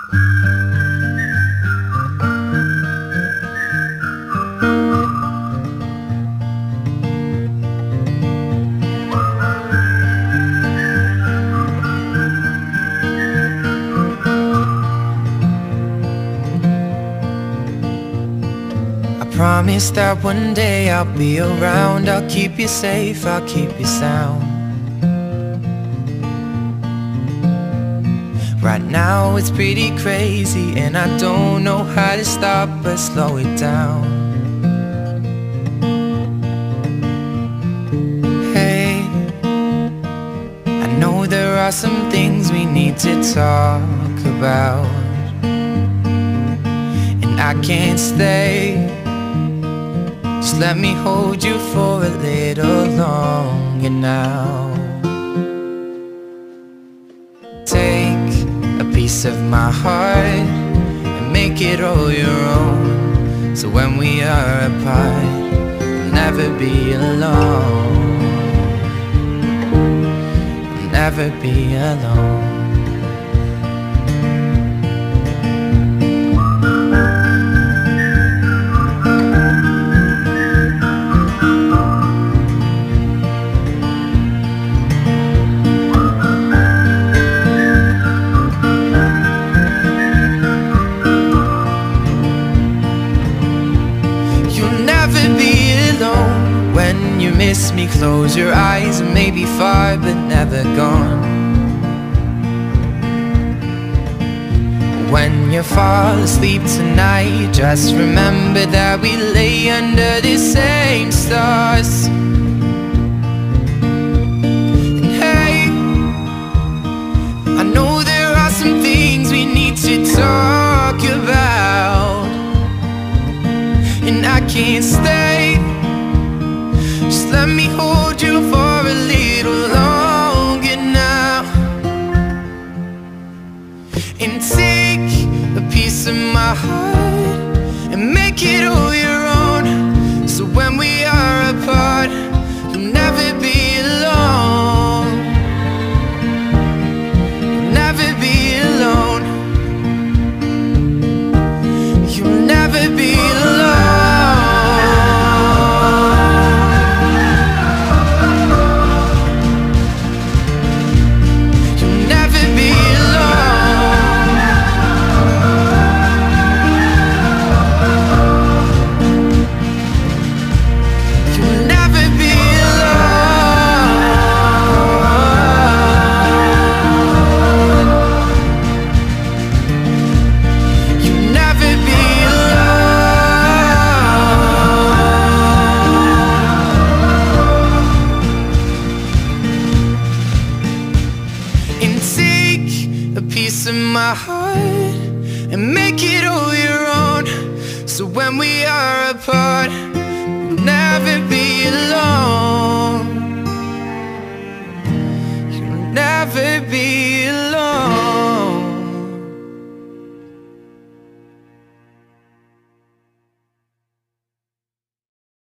Promise that one day I'll be around. I'll keep you safe, I'll keep you sound. Right now it's pretty crazy, and I don't know how to stop but slow it down. Hey, I know there are some things we need to talk about, and I can't stay. Just let me hold you for a little longer now. Take a piece of my heart and make it all your own, so when we are apart, you'll never be alone. You'll never be alone. When you miss me, close your eyes and maybe far but never gone. When you fall asleep tonight, just remember that we lay under the same stars. And hey, I know there are some things we need to talk about, and I can't stay. Just let me hold you for a little longer now, and take a piece of my heart and make it all your own, so when we are apart, you'll never be alone. You'll never be alone. You'll never be alone. Of my heart and make it all your own, so when we are apart, you'll never be alone. You'll never be